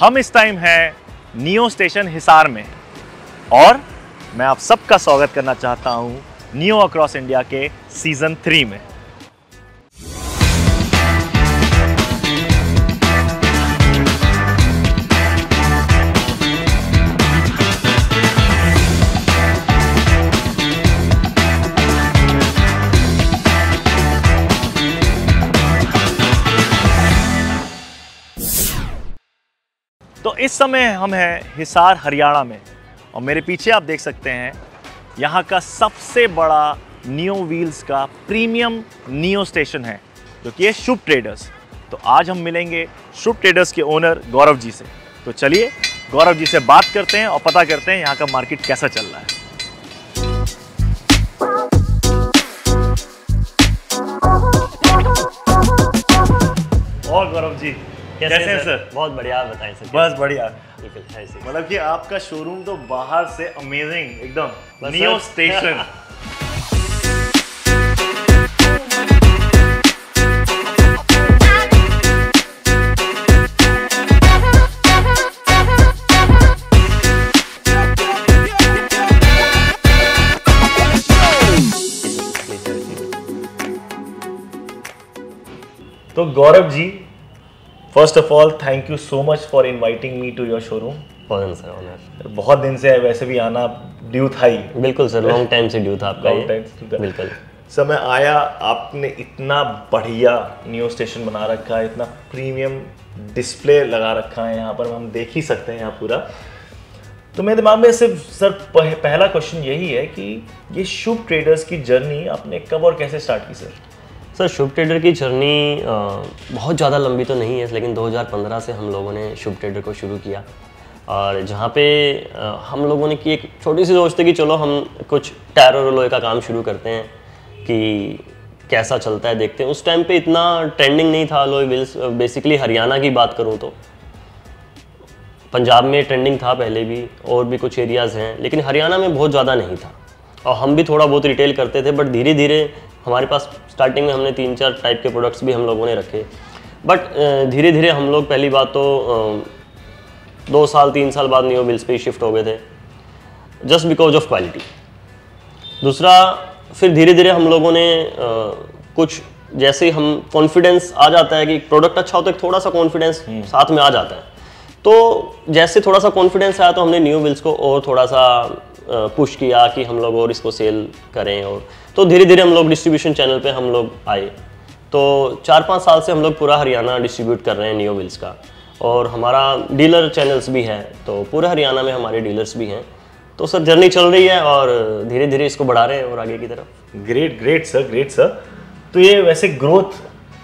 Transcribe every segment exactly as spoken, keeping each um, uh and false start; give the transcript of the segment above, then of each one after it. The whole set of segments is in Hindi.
हम इस टाइम हैं नियो स्टेशन हिसार में और मैं आप सबका स्वागत करना चाहता हूं नियो अक्रॉस इंडिया के सीजन थ्री में। तो इस समय हम हैं हिसार हरियाणा में और मेरे पीछे आप देख सकते हैं यहाँ का सबसे बड़ा नियो व्हील्स का प्रीमियम नियो स्टेशन है जो कि है शुभ ट्रेडर्स। तो आज हम मिलेंगे शुभ ट्रेडर्स के ओनर गौरव जी से। तो चलिए गौरव जी से बात करते हैं और पता करते हैं यहाँ का मार्केट कैसा चल रहा है। और गौरव जी कैसे हैं सर? बहुत बढ़िया, आप बताएं सर। बस बढ़िया। मतलब कि आपका शोरूम तो बाहर से अमेजिंग एकदम नियो स्टेशन। तो Gaurav ji, first of all thank you so much for inviting me to your showroom. Sir honour. बहुत दिन से वैसे भी आना ड्यू था ही। बिल्कुल सर, लॉन्ग टाइम से ड्यू था आपका। लॉन्ग टाइम से बिल्कुल। सर मैं आया, आपने इतना बढ़िया नियो स्टेशन बना रखा है, इतना प्रीमियम डिस्प्ले लगा रखा है यहाँ पर, हम देख ही सकते हैं यहाँ पूरा। तो मेरे दिमाग में सिर्फ सर पहला क्वेश्चन यही है कि ये शुभ ट्रेडर्स की जर्नी आपने कब और कैसे स्टार्ट की सर? सर शुभ ट्रेडर की जर्नी बहुत ज़्यादा लंबी तो नहीं है, लेकिन दो हज़ार पंद्रह से हम लोगों ने शुभ ट्रेडर को शुरू किया और जहाँ पे आ, हम लोगों ने की एक छोटी सी सोच थी कि चलो हम कुछ टायर और लोहे का काम शुरू करते हैं कि कैसा चलता है देखते हैं। उस टाइम पे इतना ट्रेंडिंग नहीं था अलॉय व्हील्स। बेसिकली हरियाणा की बात करूँ तो पंजाब में ट्रेंडिंग था पहले भी, और भी कुछ एरियाज़ हैं, लेकिन हरियाणा में बहुत ज़्यादा नहीं था। और हम भी थोड़ा बहुत रिटेल करते थे, बट धीरे धीरे हमारे पास स्टार्टिंग में हमने तीन चार टाइप के प्रोडक्ट्स भी हम लोगों ने रखे, बट धीरे धीरे हम लोग पहली बात तो दो साल तीन साल बाद नियो व्हील्स पे ही शिफ्ट हो गए थे, जस्ट बिकॉज ऑफ क्वालिटी। दूसरा, फिर धीरे धीरे हम लोगों ने कुछ जैसे हम कॉन्फिडेंस आ जाता है कि प्रोडक्ट अच्छा होता है, थोड़ा सा कॉन्फिडेंस साथ में आ जाता है। तो जैसे थोड़ा सा कॉन्फिडेंस आया तो हमने नियो व्हील्स को और थोड़ा सा पुश किया कि हम लोग और इसको सेल करें, और तो धीरे धीरे हम लोग डिस्ट्रीब्यूशन चैनल पे हम लोग आए। तो चार पाँच साल से हम लोग पूरा हरियाणा डिस्ट्रीब्यूट कर रहे हैं नियो व्हील्स का, और हमारा डीलर चैनल्स भी है, तो पूरे हरियाणा में हमारे डीलर्स भी हैं। तो सर जर्नी चल रही है और धीरे धीरे इसको बढ़ा रहे हैं और आगे की तरफ। Great great sir, great sir. तो ये वैसे ग्रोथ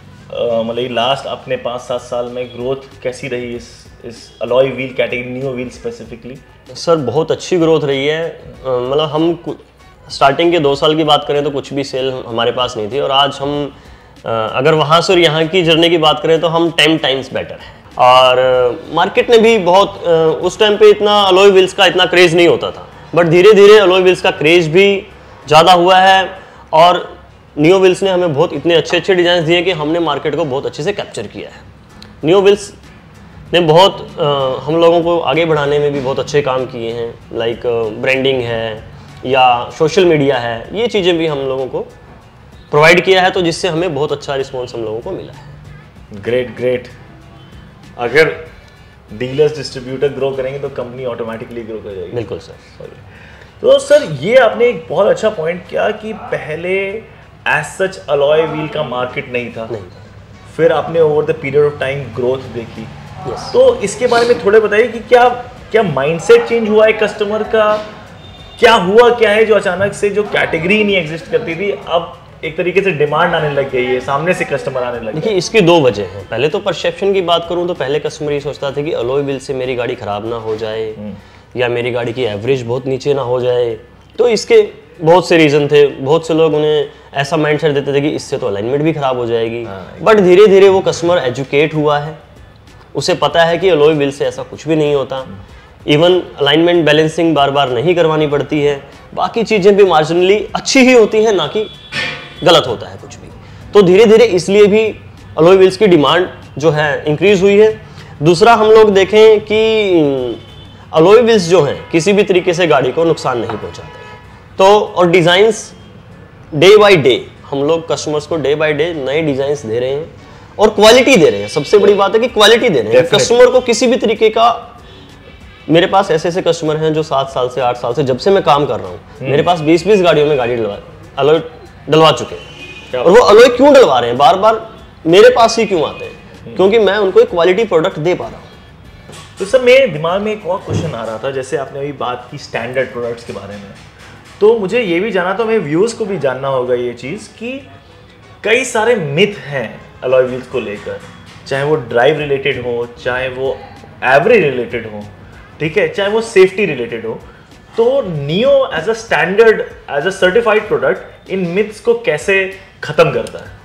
मतलब लास्ट अपने पाँच सात साल में ग्रोथ कैसी रही इस इस alloy wheel category, Neo wheel specifically? Sir बहुत अच्छी ग्रोथ रही है। मतलब हम स्टार्टिंग के दो साल की बात करें तो कुछ भी सेल हमारे पास नहीं थी, और आज हम अगर वहाँ से और यहाँ की जर्नी की बात करें तो हम टेन टाइम्स बेटर हैं। और मार्केट में भी बहुत उस टाइम पे इतना अलॉय व्हील्स का इतना क्रेज़ नहीं होता था, बट धीरे धीरे अलॉय व्हील्स का क्रेज़ भी ज़्यादा हुआ है, और नियो व्हील्स ने हमें बहुत इतने अच्छे अच्छे डिज़ाइन दिए कि हमने मार्केट को बहुत अच्छे से कैप्चर किया है। नियो व्हील्स ने बहुत आ, हम लोगों को आगे बढ़ाने में भी बहुत अच्छे काम किए हैं, लाइक ब्रांडिंग है या सोशल मीडिया है, ये चीज़ें भी हम लोगों को प्रोवाइड किया है, तो जिससे हमें बहुत अच्छा रिस्पॉन्स हम लोगों को मिला है। Great great. अगर डीलर्स डिस्ट्रीब्यूटर ग्रो करेंगे तो कंपनी ऑटोमेटिकली ग्रो कर जाएगी। बिल्कुल सर। तो सर ये आपने एक बहुत अच्छा पॉइंट किया कि पहले एज सच अलॉय व्हील का मार्केट नहीं था, नहीं था। फिर आपने over the period of time growth देखी। yes. तो इसके बारे में थोड़े बताइए कि क्या क्या माइंडसेट चेंज हुआ है कस्टमर का, क्या हुआ क्या है जो अचानक से जो कैटेगरी नहीं एग्जिस्ट करती थी अब एक तरीके से डिमांड आने लग गई है, सामने से कस्टमर आने लग गए? देखिए इसकी दो वजह हैं। पहले तो परसेप्शन की बात करूं तो पहले कस्टमर ये सोचता था कि अलॉय व्हील से मेरी गाड़ी खराब ना हो जाए या मेरी गाड़ी की एवरेज बहुत नीचे ना हो जाए। तो इसके बहुत से रीज़न थे। बहुत से लोग उन्हें ऐसा माइंडसेट देते थे कि इससे तो अलाइनमेंट भी खराब हो जाएगी, बट धीरे धीरे वो कस्टमर एजुकेट हुआ है, उसे पता है कि अलॉय व्हील से ऐसा कुछ भी नहीं होता। इवन अलाइनमेंट बैलेंसिंग बार बार नहीं करवानी पड़ती है, बाकी चीज़ें भी मार्जिनली अच्छी ही होती हैं, ना कि गलत होता है कुछ भी। तो धीरे धीरे इसलिए भी अलॉय व्हील्स की डिमांड जो है इंक्रीज हुई है। दूसरा हम लोग देखें कि अलॉय व्हील्स जो हैं किसी भी तरीके से गाड़ी को नुकसान नहीं पहुंचाते हैं। तो और डिज़ाइंस डे बाय डे हम लोग कस्टमर्स को डे बाय डे नए डिज़ाइंस दे रहे हैं और क्वालिटी दे रहे हैं। सबसे बड़ी बात है कि क्वालिटी दे रहे हैं कस्टमर को। किसी भी तरीके का, मेरे पास ऐसे ऐसे कस्टमर हैं जो सात साल से आठ साल से, जब से मैं काम कर रहा हूँ, मेरे पास बीस बीस गाड़ियों में गाड़ी डलवा अलॉय डलवा चुके हैं। और वो अलॉय क्यों डलवा रहे हैं, बार बार मेरे पास ही क्यों आते हैं? क्योंकि मैं उनको एक क्वालिटी प्रोडक्ट दे पा रहा हूँ। तो सर मेरे दिमाग में एक और क्वेश्चन आ रहा था, जैसे आपने अभी बात की स्टैंडर्ड प्रोडक्ट्स के बारे में, तो मुझे ये भी जाना था, मेरे व्यूअर्स को भी जानना होगा ये चीज़ कि कई सारे मिथ हैं अलॉय व्हील्स को लेकर, चाहे वो ड्राइव रिलेटेड हो, चाहे वो एवरेज रिलेटेड हो, ठीक है, चाहे वो सेफ्टी रिलेटेड हो। तो Neo as a standard, as a certified product इन मिथ्स को कैसे खत्म करता है?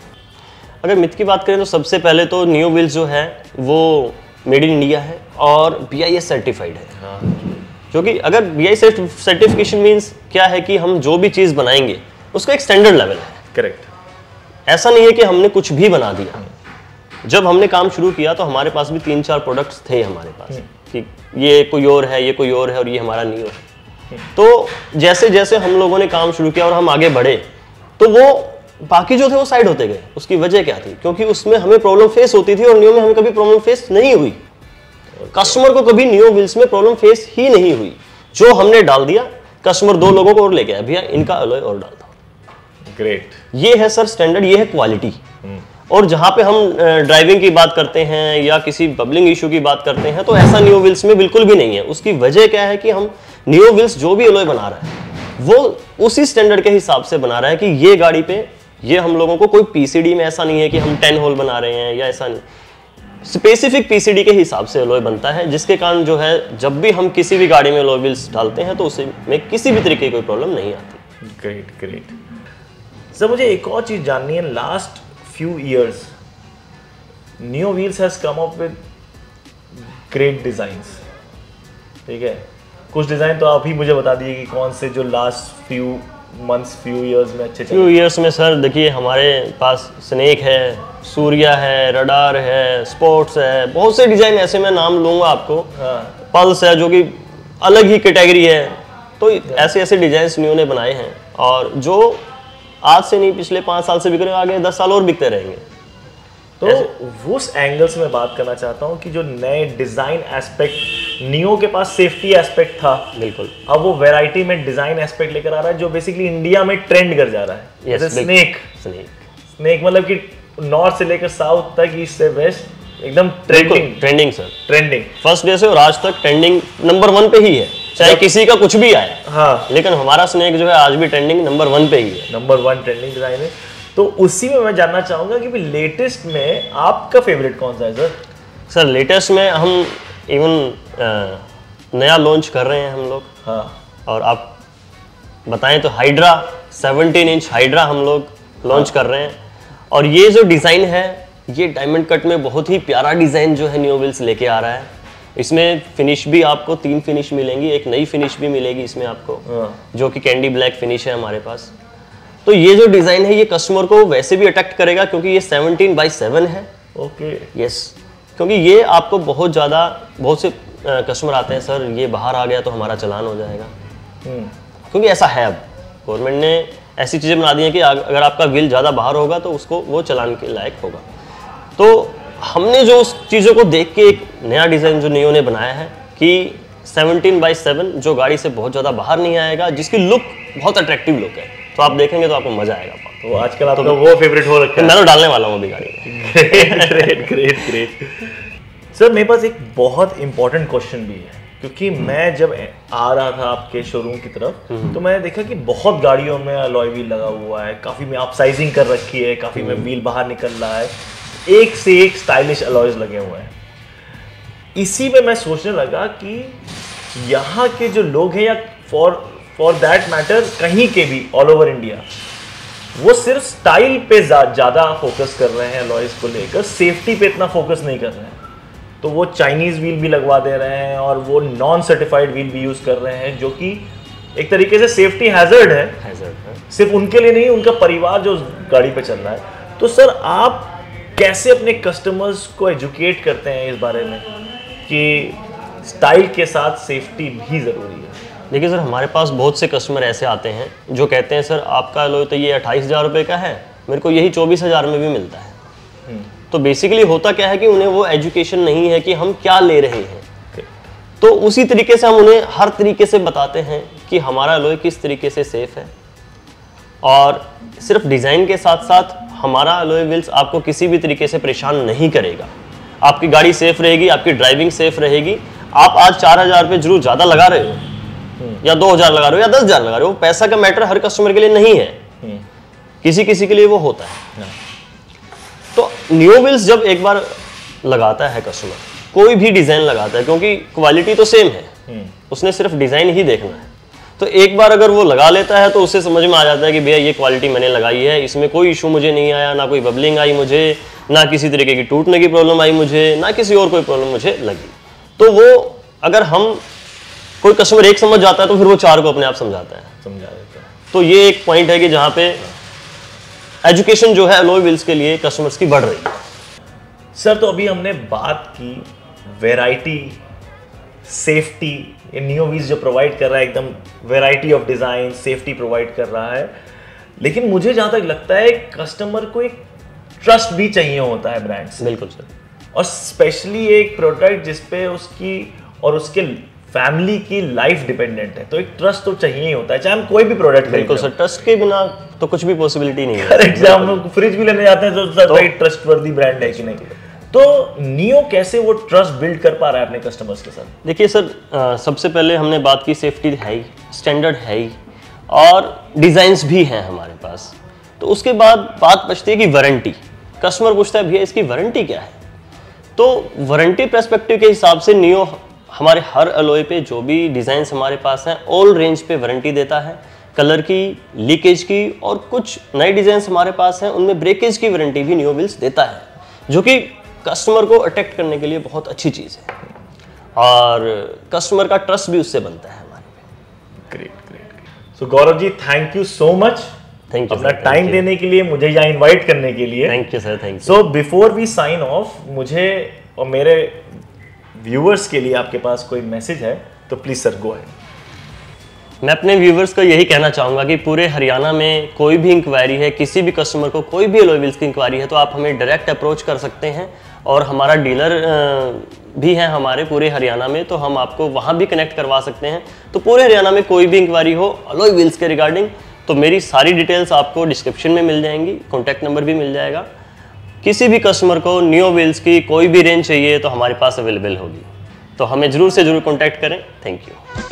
अगर मिथ की बात करें तो सबसे पहले तो नियो व्हील्स जो है वो मेड इन इंडिया है और बी आई एस सर्टिफाइड है। हाँ। जो कि अगर B I S certification means क्या है कि हम जो भी चीज़ बनाएंगे उसका एक स्टैंडर्ड लेवल है। करेक्ट। ऐसा नहीं है कि हमने कुछ भी बना दिया। जब हमने काम शुरू किया तो हमारे पास भी तीन चार प्रोडक्ट्स थे हमारे पास कि ये कोई और है, ये कोई और है और ये हमारा नियो है। तो जैसे जैसे हम लोगों ने काम शुरू किया और हम आगे बढ़े तो वो बाकी जो थे वो साइड होते गए। उसकी वजह क्या थी? क्योंकि उसमें हमें प्रॉब्लम फेस होती थी और नियो में हमें कभी प्रॉब्लम फेस नहीं हुई। कस्टमर को कभी नियो व्हील्स में प्रॉब्लम फेस ही नहीं हुई। जो हमने डाल दिया, कस्टमर दो लोगों को और लेके आया, भैया इनका अलॉय और डाल दो। ग्रेट। ये है सर स्टैंडर्ड, ये है क्वालिटी। और जहां पे हम ड्राइविंग की बात करते हैं या किसी बबलिंग इशू की बात करते हैं तो ऐसा नियो व्हील्स में बिल्कुल भी नहीं है। उसकी वजह क्या है कि हम नियो व्हील्स जो भी अलॉय बना रहा है वो उसी स्टैंडर्ड के हिसाब से बना रहा है कि ये गाड़ी पे, ये हम लोगों को कोई पीसीडी में ऐसा नहीं है कि हम टेन होल बना रहे हैं या ऐसा नहीं, स्पेसिफिक पीसीडी के हिसाब से अलॉय बनता है, जिसके कारण जो है जब भी हम किसी भी गाड़ी में अलॉय व्हील्स डालते हैं तो उसे में किसी भी तरीके की कोई प्रॉब्लम नहीं आती। Great great. सर मुझे एक और चीज़ जाननी है, last few years Neo wheels has come up with great designs, ठीक है, कुछ डिज़ाइन तो आप ही मुझे बता दिए कि कौन से जो last few months few years में अच्छे फ्यू इयर्स में सर देखिए हमारे पास स्नेक है, सूर्या है, रडार है, स्पोर्ट्स है, बहुत से डिज़ाइन ऐसे मैं नाम लूँगा आपको। हाँ। पल्स है जो कि अलग ही कैटेगरी है। तो ऐसे ऐसे डिज़ाइंस नियो ने बनाए हैं और जो आज से नहीं पिछले पाँच साल से बिक रहे हैं, आगे दस साल और बिकते रहेंगे। तो उस एंगल से मैं बात करना चाहता हूँ कि जो नए डिज़ाइन एस्पेक्ट, नियो के पास सेफ्टी एस्पेक्ट था, बिल्कुल, अब वो वैरायटी में डिज़ाइन एस्पेक्ट लेकर आ रहा है जो बेसिकली इंडिया में ट्रेंड कर जा रहा है। जैसे स्नेक स्नेक स्नेक मतलब कि नॉर्थ से लेकर साउथ तक, ईस्ट से वेस्ट, एकदम trending trending sir, trending first day से और आज तक ट्रेंडिंग नंबर वन पे ही है, चाहे किसी का कुछ भी आए। हाँ, लेकिन हमारा स्नेक जो है आज भी ट्रेंडिंग नंबर वन पे ही है, नंबर वन ट्रेंडिंग डिज़ाइन है। तो उसी में मैं जानना चाहूँगा कि लेटेस्ट में आपका फेवरेट कौन सा है सर? सर लेटेस्ट में हम इवन नया लॉन्च कर रहे हैं हम लोग। हाँ। और आप बताएं तो हाइड्रा सेवनटीन इंच हाइड्रा हम लोग लॉन्च हाँ। कर रहे हैं। और ये जो डिज़ाइन है ये डायमंड कट में बहुत ही प्यारा डिज़ाइन जो है नियो व्हील्स लेके आ रहा है। इसमें फिनिश भी आपको तीन फिनिश मिलेंगी, एक नई फिनिश भी मिलेगी इसमें आपको। हाँ। जो कि कैंडी ब्लैक फिनिश है हमारे पास। तो ये जो डिज़ाइन है ये कस्टमर को वैसे भी अट्रैक्ट करेगा क्योंकि ये सेवनटीन बाई सेवन है। ओके। यस, क्योंकि ये आपको बहुत ज़्यादा, बहुत से कस्टमर आते हैं सर ये बाहर आ गया तो हमारा चालान हो जाएगा। क्योंकि ऐसा है, अब गवर्नमेंट ने ऐसी चीज़ें बना दी हैं कि अगर आपका व्हील ज़्यादा बाहर होगा तो उसको वो चालान के लायक होगा। तो हमने जो उस चीज़ों को देख के एक नया डिज़ाइन जो नियो ने बनाया है कि सेवनटीन बाई सेवन जो गाड़ी से बहुत ज़्यादा बाहर नहीं आएगा, जिसकी लुक बहुत अट्रैक्टिव लुक है, तो आप देखेंगे तो आपको मजा आएगा। तो आजकल आपका तो वो फेवरेट हो रखा है। मैं तो डालने वाला हूँ अभी गाड़ी में। Great great great. सर मेरे पास एक बहुत इंपॉर्टेंट क्वेश्चन भी है, क्योंकि मैं जब आ रहा था आपके शोरूम की तरफ तो मैंने देखा कि बहुत गाड़ियों में अलॉय व्हील लगा हुआ है, काफ़ी में आप साइजिंग कर रखी है, काफ़ी में व्हील बाहर निकल रहा है, एक से एक स्टाइलिश अलॉयज लगे हुए हैं। इसी में मैं सोचने लगा कि यहाँ के जो लोग हैं या फॉर फॉर दैट मैटर कहीं के भी ऑल ओवर इंडिया, वो सिर्फ स्टाइल पे ज़्यादा फोकस कर रहे हैं अलॉयज को लेकर, सेफ्टी पे इतना फोकस नहीं कर रहे हैं। तो वो चाइनीज़ व्हील भी लगवा दे रहे हैं और वो नॉन सर्टिफाइड व्हील भी यूज़ कर रहे हैं, जो कि एक तरीके से सेफ्टी हैजर्ड है। हैजर्ड है सिर्फ उनके लिए नहीं, उनका परिवार जो गाड़ी पे चल रहा है। तो सर आप कैसे अपने कस्टमर्स को एजुकेट करते हैं इस बारे में कि स्टाइल के साथ सेफ्टी भी ज़रूरी है? देखिए सर, हमारे पास बहुत से कस्टमर ऐसे आते हैं जो कहते हैं सर आपका एलॉय तो ये अट्ठाईस हज़ार रुपये का है, मेरे को यही चौबीस हज़ार में भी मिलता है। तो बेसिकली होता क्या है कि उन्हें वो एजुकेशन नहीं है कि हम क्या ले रहे हैं। तो उसी तरीके से हम उन्हें हर तरीके से बताते हैं कि हमारा एलॉय किस तरीके से सेफ है, और सिर्फ डिज़ाइन के साथ साथ हमारा एलॉय व्हील्स आपको किसी भी तरीके से परेशान नहीं करेगा। आपकी गाड़ी सेफ रहेगी, आपकी ड्राइविंग सेफ रहेगी। आप आज चार हज़ार रुपये जरूर ज़्यादा लगा रहे हो या दो हज़ार लगा रहे हो या दस हज़ार लगा रहे हो, पैसा का मैटर हर कस्टमर के लिए नहीं है, किसी किसी के लिए वो होता है। तो नियो व्हील्स जब एक बार लगाता है कस्टमर, कोई भी डिज़ाइन लगाता है, क्योंकि क्वालिटी तो सेम है, उसने सिर्फ डिज़ाइन ही देखना है। तो एक बार अगर वो लगा लेता है तो उसे समझ में आ जाता है कि भैया ये क्वालिटी मैंने लगाई है, इसमें कोई इशू मुझे नहीं आया, ना कोई बबलिंग आई मुझे, ना किसी तरीके की टूटने की प्रॉब्लम आई मुझे, ना किसी और कोई प्रॉब्लम मुझे लगी। तो वो अगर हम कोई कस्टमर एक समझ जाता है तो फिर वो चार को अपने आप समझाता है, समझा देता है। तो ये एक पॉइंट है कि जहाँ पे एजुकेशन जो है एलॉय व्हील्स के लिए कस्टमर्स की बढ़ रही है। सर, तो अभी हमने बात की वैरायटी, सेफ्टी, ये नियो व्हील्स जो प्रोवाइड कर रहा है एकदम variety of design, safety provide कर रहा है, लेकिन मुझे जहाँ तक लगता है कस्टमर को एक ट्रस्ट भी चाहिए होता है ब्रांड से। बिल्कुल सर, और स्पेशली एक प्रोडक्ट जिसपे उसकी और उसके फैमिली की लाइफ डिपेंडेंट है, तो एक ट्रस्ट तो चाहिए ही होता है, चाहे हम कोई भी प्रोडक्ट। बिल्कुल सर, ट्रस्ट के बिना तो कुछ भी पॉसिबिलिटी नहीं है। करेक्ट, हम लोग फ्रिज भी लेने जाते हैं तो सर भाई ट्रस्टवर्दी ब्रांड है कि नहीं। तो नियो कैसे वो ट्रस्ट बिल्ड कर पा रहा है अपने कस्टमर्स के साथ? देखिए सर, आ, सबसे पहले हमने बात की सेफ्टी है ही, स्टैंडर्ड है ही, और डिज़ाइंस भी हैं हमारे पास। तो उसके बाद बात बचती है कि वारंटी। कस्टमर पूछता है भैया इसकी वारंटी क्या है, तो वारंटी पर्सपेक्टिव के हिसाब से नियो हमारे हर एलॉय पे जो भी डिज़ाइंस हमारे पास हैं ऑल रेंज पे वारंटी देता है। कलर की, लीकेज की, और कुछ नए डिज़ाइंस हमारे पास हैं उनमें ब्रेकेज की वारंटी भी नियो व्हील्स देता है, जो कि कस्टमर को अट्रैक्ट करने के लिए बहुत अच्छी चीज़ है, और कस्टमर का ट्रस्ट भी उससे बनता है हमारे पे। Great great. So Gaurav ji, thank you so much, thank you अपना टाइम देने के लिए, मुझे यहाँ इनवाइट करने के लिए। Thank you sir, thank you. So before we sign off, मुझे और मेरे व्यूअर्स के लिए आपके पास कोई मैसेज है तो प्लीज सर गो अहेड। मैं अपने व्यूवर्स को यही कहना चाहूँगा कि पूरे हरियाणा में कोई भी इंक्वायरी है, किसी भी कस्टमर को कोई भी एलॉय व्हील्स की इंक्वायरी है, तो आप हमें डायरेक्ट अप्रोच कर सकते हैं, और हमारा डीलर भी है हमारे पूरे हरियाणा में, तो हम आपको वहाँ भी कनेक्ट करवा सकते हैं। तो पूरे हरियाणा में कोई भी इंक्वायरी हो एलॉय व्हील्स के रिगार्डिंग, तो मेरी सारी डिटेल्स आपको डिस्क्रिप्शन में मिल जाएंगी, कॉन्टैक्ट नंबर भी मिल जाएगा। किसी भी कस्टमर को नियो व्हील्स की कोई भी रेंज चाहिए तो हमारे पास अवेलेबल होगी, तो हमें ज़रूर से ज़रूर कॉन्टैक्ट करें। Thank you.